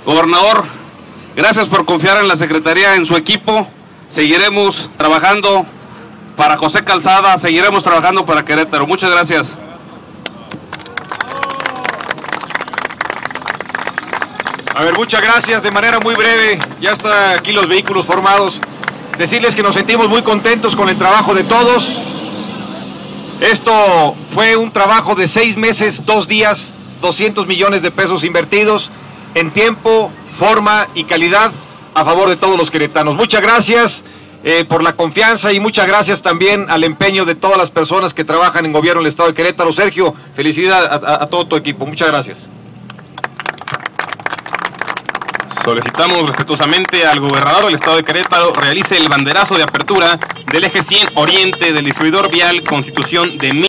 Gobernador, gracias por confiar en la Secretaría, en su equipo. Seguiremos trabajando para José Calzada, seguiremos trabajando para Querétaro. Muchas gracias. A ver, muchas gracias. De manera muy breve, ya están aquí los vehículos formados. Decirles que nos sentimos muy contentos con el trabajo de todos. Esto fue un trabajo de 6 meses, 2 días, 200 millones de pesos invertidos en tiempo, forma y calidad a favor de todos los queretanos. Muchas gracias por la confianza y muchas gracias también al empeño de todas las personas que trabajan en gobierno del Estado de Querétaro. Sergio, felicidad a todo tu equipo. Muchas gracias. Solicitamos respetuosamente al gobernador del Estado de Querétaro realice el banderazo de apertura del eje 100 Oriente del distribuidor vial Constitución de